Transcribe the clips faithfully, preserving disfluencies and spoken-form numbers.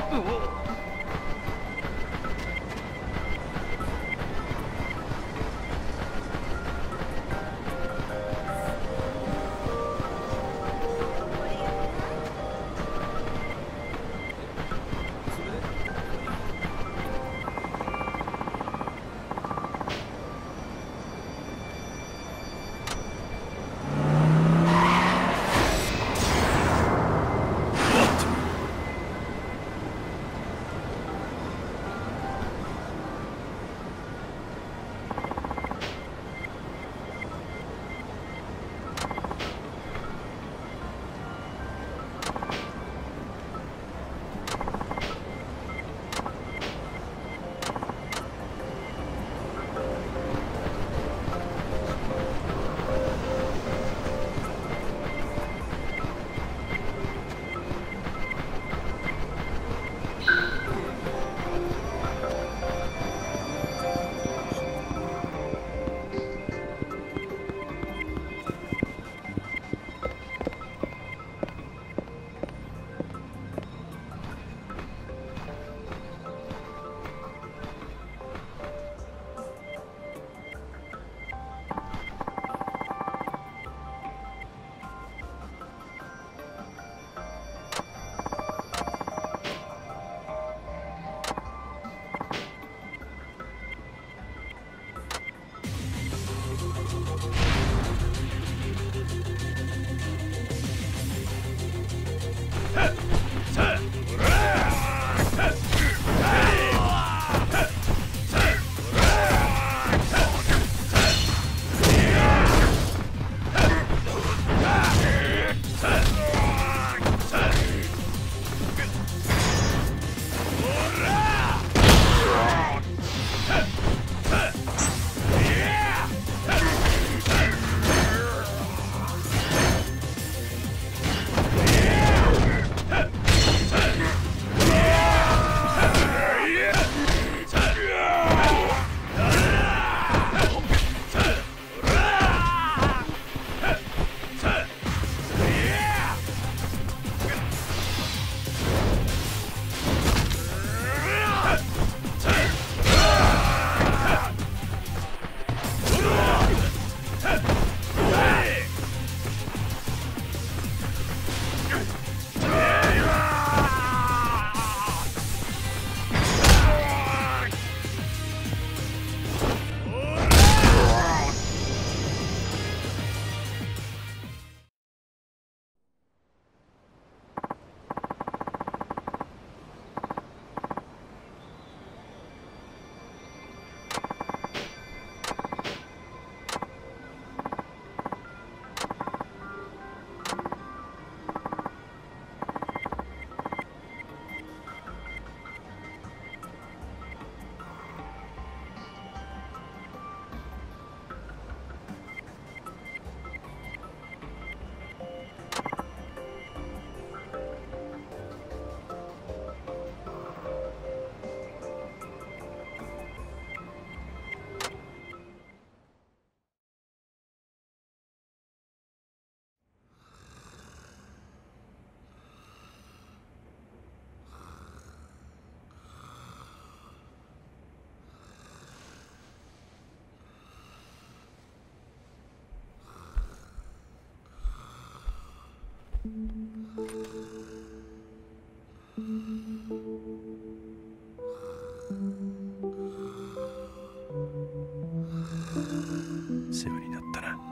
世話になったな。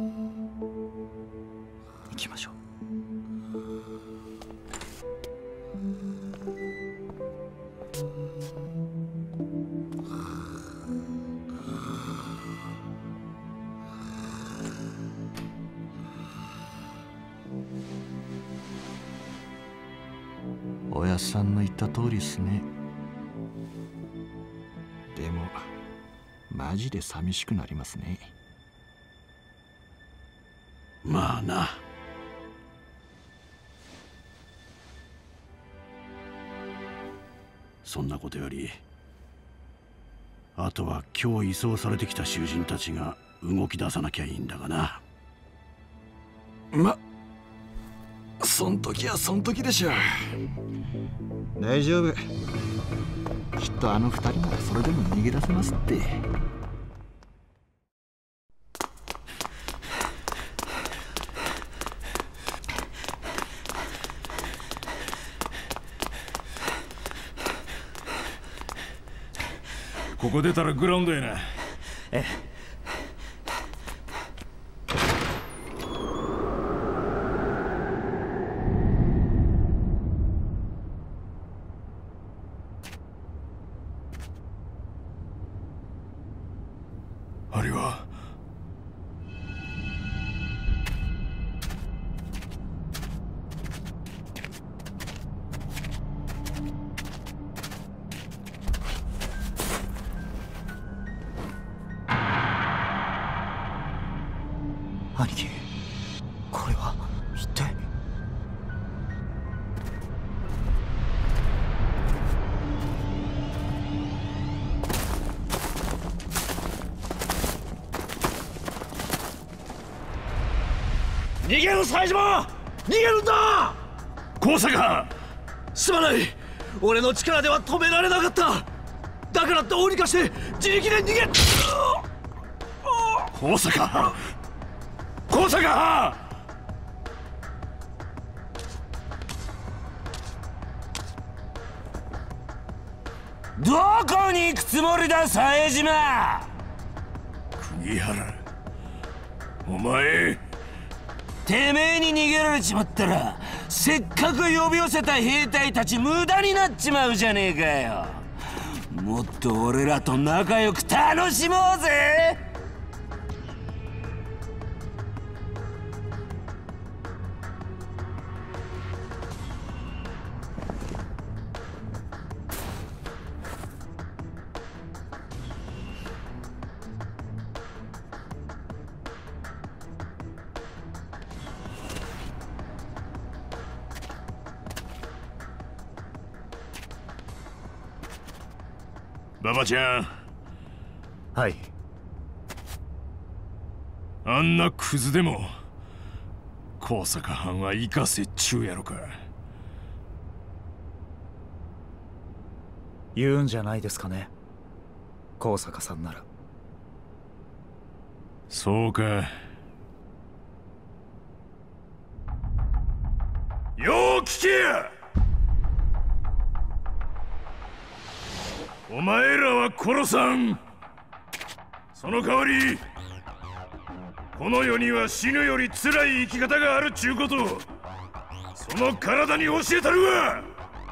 行きましょう。おやっさんの言った通りっすね。でもマジで寂しくなりますね。 まあな。そんなことよりあとは今日移送されてきた囚人たちが動き出さなきゃいいんだがな。 まそん時はそん時でしょう。 大丈夫。きっとあの二人ならそれでも逃げ出せますって。 ここ出たらグラウンドやな。 ええ。 あれは兄貴、これは一体。逃げろ冴島、逃げるんだ。 高坂、 すまない、俺の力では止められなかった。だからどうにかして自力で逃げ。 高坂、高坂、 どこに行くつもりだ冴島。 国原、お前てめえに逃げられちまったらせっかく呼び寄せた兵隊たち無駄になっちまうじゃねえかよ。もっと俺らと仲良く楽しもうぜ。 馬場ちゃん。 はい。 あんなクズでも高坂藩は生かせっちゅうやろか。 言うんじゃないですかね、高坂さんなら。 そうか。よう聞けや。お前らは殺さん。その代わりこの世には死ぬより辛い生き方があるっちゅうことをその体に教えたるわ。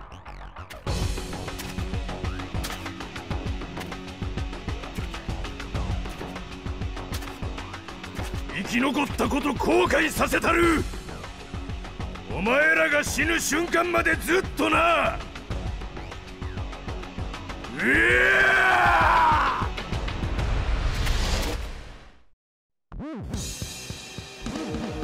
生き残ったこと後悔させたる。お前らが死ぬ瞬間までずっとな。うわ！